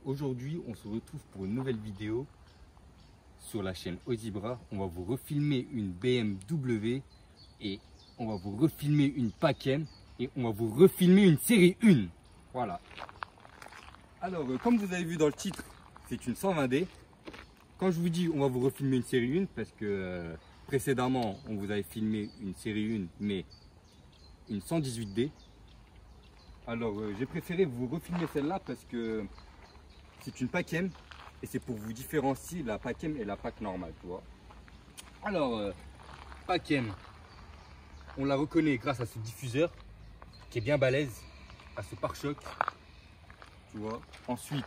Aujourd'hui, on se retrouve pour une nouvelle vidéo sur la chaîne Ozibra. On va vous refilmer une BMW et on va vous refilmer une Pacem et on va vous refilmer une série 1. Voilà. Alors, comme vous avez vu dans le titre, c'est une 120D. Quand je vous dis on va vous refilmer une série 1, parce que précédemment, on vous avait filmé une série 1, mais une 118D. Alors, j'ai préféré vous refilmer celle-là parce que c'est une Pacem et c'est pour vous différencier la Pacem et la PAC normale, tu vois. Alors, Pacem, on la reconnaît grâce à ce diffuseur qui est bien balèze, à ce pare-choc, tu vois. Ensuite,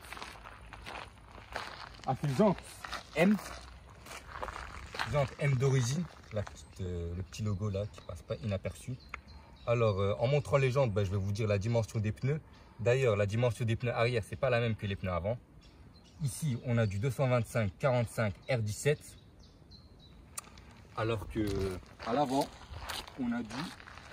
à ces jantes M d'origine, le petit logo là qui passe pas inaperçu. Alors, en montrant les jantes, je vais vous dire la dimension des pneus. D'ailleurs, la dimension des pneus arrière, c'est pas la même que les pneus avant. Ici, on a du 225-45 R17. Alors que à l'avant, on a du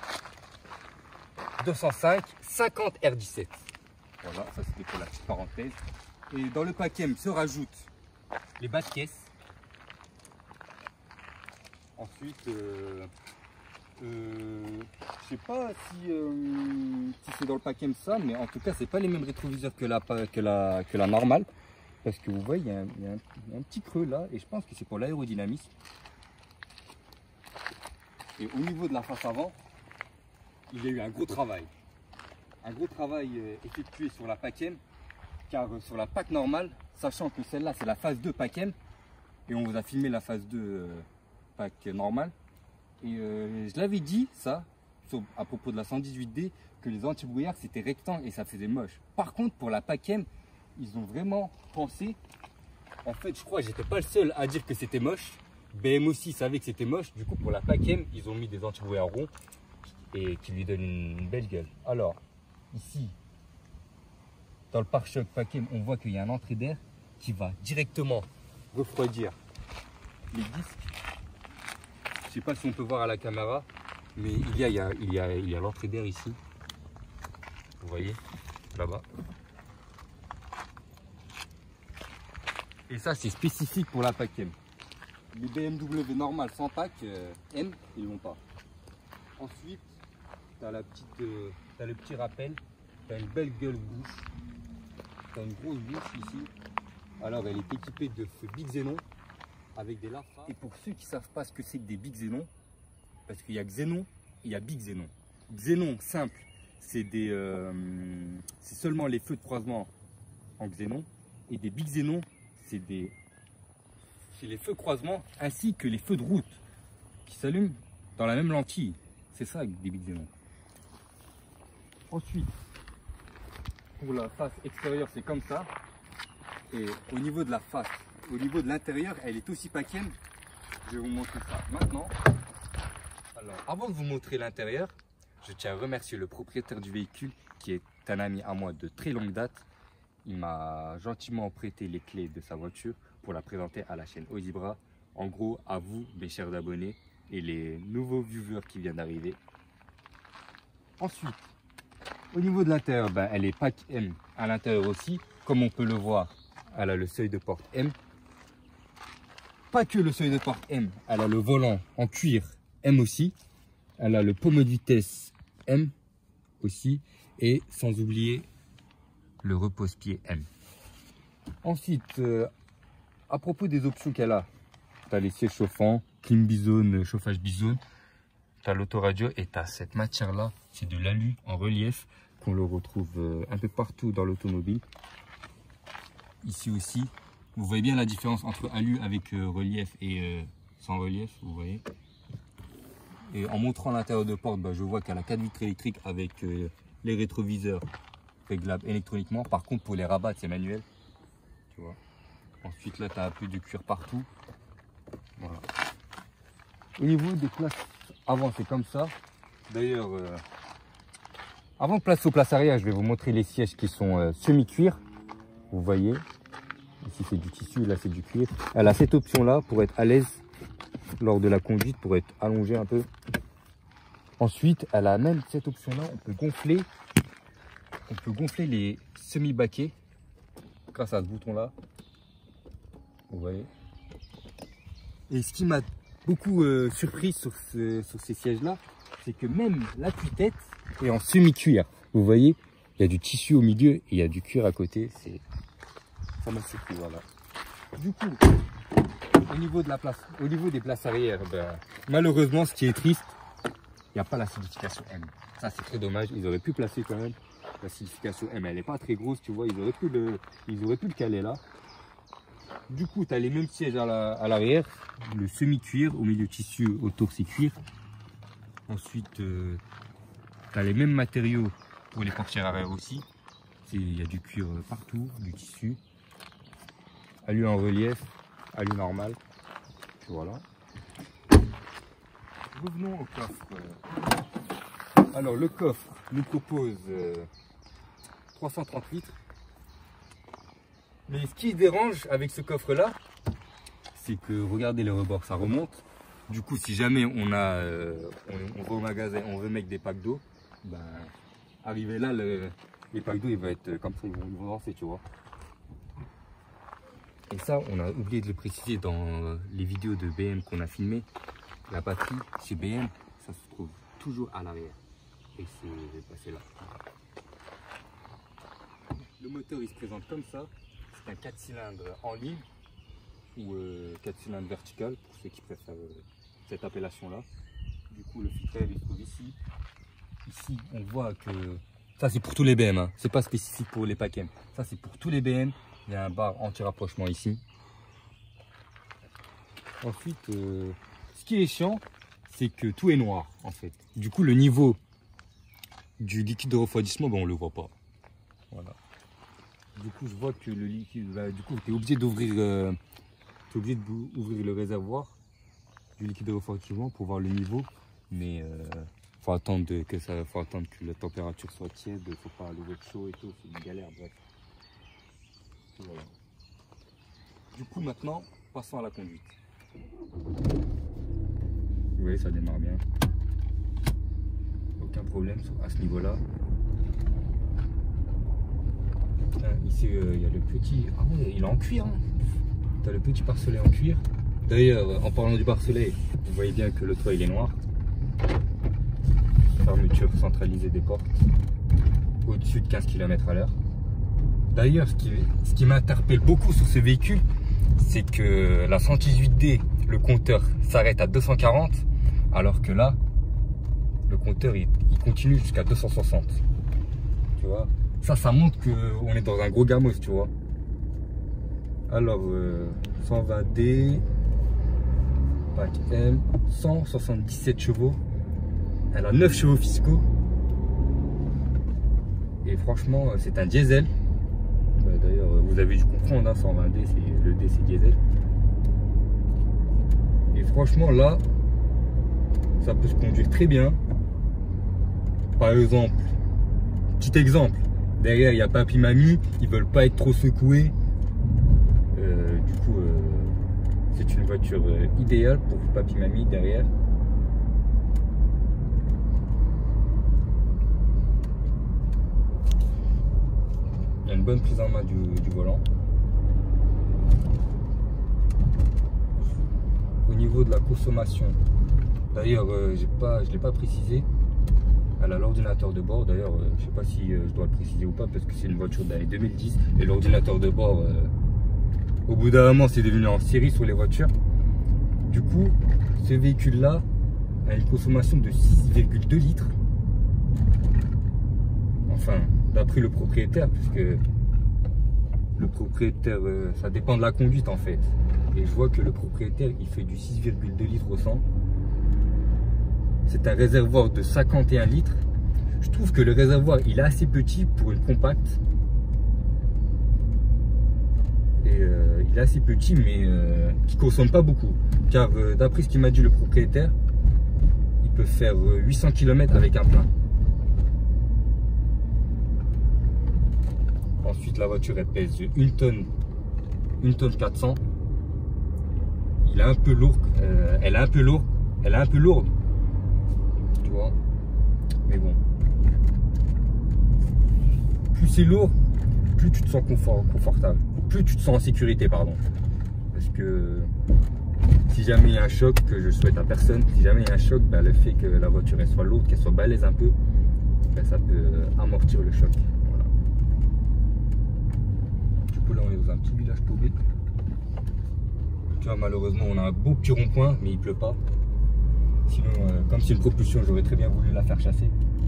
205-50 R17. Voilà, ça c'était pour la petite parenthèse. Et dans le Pacem se rajoutent les bas de caisse. Ensuite, je sais pas si c'est dans le Pacem ça, mais en tout cas c'est pas les mêmes rétroviseurs que la normale, parce que vous voyez il y a un petit creux là et je pense que c'est pour l'aérodynamisme. Et au niveau de la face avant, il y a eu un gros travail effectué sur la Pacem, car sur la PAC normale, sachant que celle-là c'est la phase 2 Pacem et on vous a filmé la phase 2 PAC normale. Et je l'avais dit ça à propos de la 118D, que les anti-brouillards c'était rectangle et ça faisait moche. Par contre pour la Pacem, ils ont vraiment pensé. En fait je crois que j'étais pas le seul à dire que c'était moche. BM aussi savait que c'était moche. Du coup pour la Pacem ils ont mis des anti-brouillards ronds et qui lui donnent une belle gueule. Alors ici dans le pare-choc Pacem on voit qu'il y a un entrée d'air qui va directement refroidir les disques. Je sais pas si on peut voir à la caméra, mais il y a l'entrée d'air ici. Vous voyez, là-bas. Et ça, c'est spécifique pour la Pacem. Les BMW normales sans PAC, M, ils l'ont pas. Ensuite, tu as le petit rappel. Tu as une belle gueule bouche. Tu as une grosse bouche ici. Alors, elle est équipée de feux Big Xenon avec des lafras. Et pour ceux qui ne savent pas ce que c'est que des Big Xenon, parce qu'il y a Xenon et il y a Big Xenon. Xenon simple, c'est seulement les feux de croisement en Xenon. Et des Big Xenon, c'est les feux de croisement ainsi que les feux de route qui s'allument dans la même lentille. C'est ça des Big Xenon. Ensuite, pour la face extérieure, c'est comme ça. Et au niveau de la face, au niveau de l'intérieur, elle est aussi Pacem. Je vais vous montrer ça maintenant. Alors, avant de vous montrer l'intérieur, je tiens à remercier le propriétaire du véhicule qui est un ami à moi de très longue date. Il m'a gentiment prêté les clés de sa voiture pour la présenter à la chaîne Ozibra. En gros, à vous, mes chers abonnés et les nouveaux viewers qui viennent d'arriver. Ensuite, au niveau de l'intérieur, elle est Pacem à l'intérieur aussi. Comme on peut le voir, elle a le seuil de porte M. Pas que le seuil de porte M, elle a le volant en cuir M aussi. Elle a le pommeau de vitesse M aussi. Et sans oublier le repose-pied M. Ensuite, à propos des options qu'elle a, tu as les sièges chauffants, clim bizone, chauffage bizone. Tu as l'autoradio et tu as cette matière-là, c'est de l'alu en relief qu'on le retrouve un peu partout dans l'automobile. Ici aussi, vous voyez bien la différence entre alu avec relief et sans relief, vous voyez. Et en montrant l'intérieur de porte, je vois qu'elle a 4 vitres électriques avec les rétroviseurs réglables électroniquement. Par contre, pour les rabats, c'est manuel. Tu vois. Ensuite, là, tu as un peu de cuir partout. Voilà. Au niveau des places avant, c'est comme ça. D'ailleurs, avant de placer aux places arrière, je vais vous montrer les sièges qui sont semi-cuir. Vous voyez, ici c'est du tissu, là c'est du cuir. Elle a cette option là pour être à l'aise lors de la conduite, pour être allongée un peu. Ensuite, elle a même cette option là, on peut gonfler les semi-baquets grâce à ce bouton là. Vous voyez. Et ce qui m'a beaucoup surpris sur ces sièges là, c'est que même l'appui-tête est en semi-cuir. Vous voyez, il y a du tissu au milieu et il y a du cuir à côté. Ça m'a surpris, voilà. Du coup, au niveau des places arrière, ben, malheureusement, ce qui est triste, il n'y a pas la signification M. Ça, c'est très dommage. Ils auraient pu placer quand même la signification M. Elle n'est pas très grosse, tu vois. Ils auraient pu le caler là. Du coup, tu as les mêmes sièges à l'arrière, le semi-cuir, au milieu tissu, autour c'est cuir. Ensuite, tu as les mêmes matériaux pour les portières arrière aussi. Il y a du cuir partout, du tissu. Alu en relief, alu normal. Voilà. Revenons au coffre. Alors le coffre nous propose 330 litres. Mais ce qui dérange avec ce coffre là, c'est que regardez le rebord, ça remonte. Du coup, si jamais on va au magasin, on veut mettre des packs d'eau, ben, arrivé là, les packs d'eau ils vont être comme ça, ils vont lancer, tu vois. Et ça, on a oublié de le préciser dans les vidéos de BM qu'on a filmées. La batterie chez BM, ça se trouve toujours à l'arrière. Et c'est passé là. Le moteur, il se présente comme ça. C'est un 4 cylindres en ligne ou 4 cylindres vertical pour ceux qui préfèrent cette appellation-là. Du coup, le filtreur, il se trouve ici. Ici, on voit que ça, c'est pour tous les BM. Hein. C'est pas spécifique pour les packs M. Ça, c'est pour tous les BM. Il y a un bar anti-rapprochement ici. Ensuite, ce qui est chiant, c'est que tout est noir en fait. Du coup, le niveau du liquide de refroidissement, ben, on le voit pas. Voilà. Du coup, je vois que le liquide, ben, du coup, tu es obligé d'ouvrir le réservoir du liquide de refroidissement pour voir le niveau. Mais faut attendre que la température soit tiède. Faut pas l'ouvrir chaud et tout. C'est une galère, bref. Voilà. Du coup, maintenant, passons à la conduite. Vous voyez, ça démarre bien. Aucun problème à ce niveau-là. Ici, il y a le petit... Ah ouais, il est en cuir. Hein. Tu as le petit pare-soleil en cuir. D'ailleurs, en parlant du pare-soleil, vous voyez bien que le toit, il est noir. Fermeture centralisée des portes. Au-dessus de 15 km/h. D'ailleurs, ce qui m'interpelle beaucoup sur ce véhicule, c'est que la 118D, le compteur s'arrête à 240, alors que là, le compteur il continue jusqu'à 260. Tu vois, ça montre qu'on est dans un gros gamos, tu vois. Alors, 120D, pack M, 177 chevaux, elle a 9 chevaux fiscaux, et franchement, c'est un diesel. D'ailleurs, vous avez dû comprendre, hein, 120D, le D c'est diesel. Et franchement, là, ça peut se conduire très bien. Par exemple, petit exemple, derrière il y a papy mamie, ils veulent pas être trop secoués. Du coup, c'est une voiture idéale pour papy mamie derrière. Il y a une bonne prise en main du volant. Au niveau de la consommation, d'ailleurs, je ne l'ai pas précisé, elle a l'ordinateur de bord. D'ailleurs, je ne sais pas si je dois le préciser ou pas, parce que c'est une voiture d'année 2010. Et l'ordinateur de bord, au bout d'un moment, c'est devenu en série sur les voitures. Du coup, ce véhicule-là a une consommation de 6,2 litres. Enfin, d'après le propriétaire, puisque le propriétaire, ça dépend de la conduite en fait. Et je vois que le propriétaire, il fait du 6,2 litres au 100. C'est un réservoir de 51 litres. Je trouve que le réservoir, il est assez petit pour une compacte. Et il est assez petit, mais qui consomme pas beaucoup. Car d'après ce qu'il m'a dit le propriétaire, il peut faire 800 km avec un plein. Ensuite, la voiture, elle pèse 1 tonne 400. Il est un peu lourd, elle est un peu lourde, tu vois. Mais bon, plus c'est lourd, plus tu te sens confortable, plus tu te sens en sécurité, pardon. Parce que si jamais il y a un choc, que je souhaite à personne, si jamais il y a un choc, ben, le fait que la voiture elle soit lourde, qu'elle soit balèze un peu, ben, ça peut amortir le choc. Voilà. Du coup là on est dans un petit village paumé. Tu vois, malheureusement on a un beau petit rond-point, mais il pleut pas. Sinon, comme c'est une propulsion, j'aurais très bien voulu la faire chasser.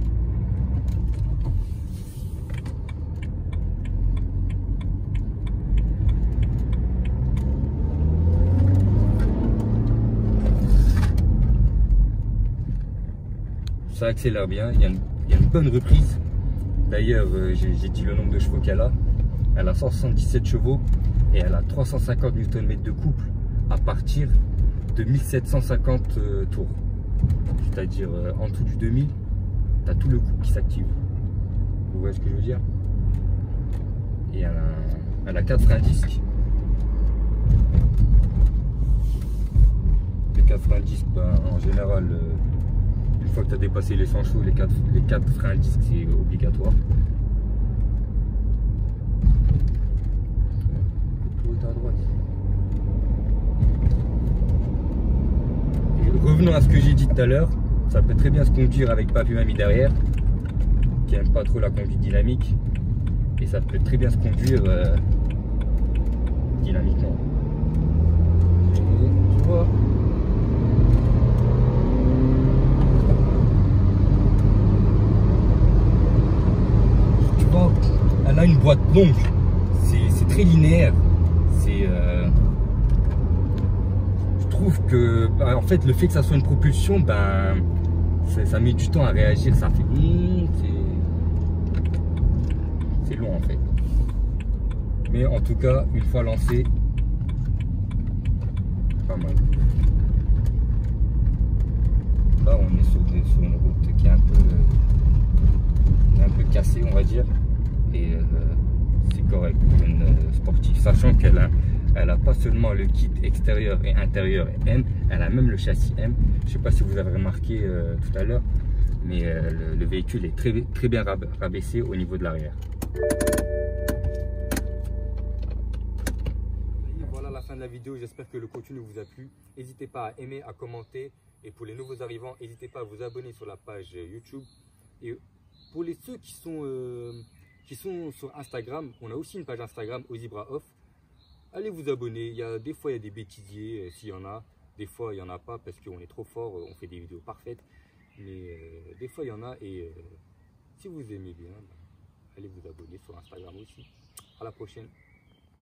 Ça accélère bien, il y a une bonne reprise. D'ailleurs, j'ai dit le nombre de chevaux qu'elle a. Elle a 177 chevaux et elle a 350 Nm de couple à partir de 1750 tours. C'est-à-dire en dessous du 2000, tu as tout le couple qui s'active. Vous voyez ce que je veux dire? Et elle a 4 freins disques. Les 4 freins disques, ben, en général, une fois que tu as dépassé les 100 chevaux, les 4 freins disques, c'est obligatoire. À droite. Et revenons à ce que j'ai dit tout à l'heure, ça peut très bien se conduire avec papy mamie derrière, qui n'aime pas trop la conduite dynamique, et ça peut très bien se conduire dynamiquement. Et, tu vois, elle a une boîte longue, c'est très linéaire. Je trouve que en fait le fait que ça soit une propulsion, ben ça met du temps à réagir, ça fait c'est long en fait. Mais en tout cas, une fois lancé, pas mal. Là on est sur une route qui est un peu cassée, on va dire, et c'est correct pour une sportive, sachant qu'elle a pas seulement le kit extérieur et intérieur M, elle a même le châssis M. Je sais pas si vous avez remarqué tout à l'heure, mais le véhicule est très bien rabaissé au niveau de l'arrière. Voilà la fin de la vidéo, j'espère que le contenu vous a plu. N'hésitez pas à aimer, à commenter, et pour les nouveaux arrivants, n'hésitez pas à vous abonner sur la page YouTube. Et pour ceux qui sont sur Instagram, on a aussi une page Instagram, Ozibra Off. Allez vous abonner, des fois il y a des bêtisiers, s'il y en a, des fois il n'y en a pas parce qu'on est trop fort, on fait des vidéos parfaites, mais des fois il y en a, et si vous aimez bien, allez vous abonner sur Instagram aussi. À la prochaine.